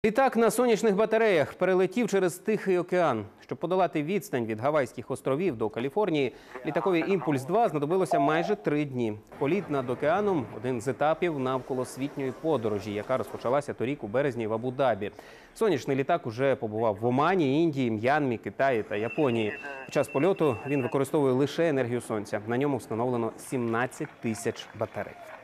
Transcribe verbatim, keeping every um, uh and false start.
Літак на сонячних батареях перелетів через Тихий океан. Щоб подолати відстань від Гавайських островів до Каліфорнії, літакові «Імпульс два» знадобилося майже три дні. Політ над океаном – один з етапів навколосвітньої подорожі, яка розпочалася торік у березні в Абу-Дабі. Сонячний літак уже побував в Омані, Індії, М'янмі, Китаї та Японії. Під час польоту він використовує лише енергію сонця. На ньому встановлено сімнадцять тисяч батарей.